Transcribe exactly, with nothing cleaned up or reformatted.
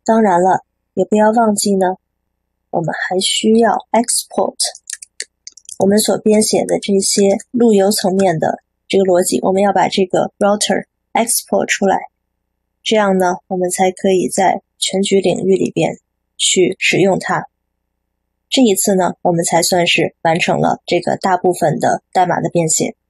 当然了，也不要忘记呢，我们还需要 export 我们所编写的这些路由层面的这个逻辑，我们要把这个 router export 出来，这样呢，我们才可以在全局领域里边去使用它。这一次呢，我们才算是完成了这个大部分的代码的编写。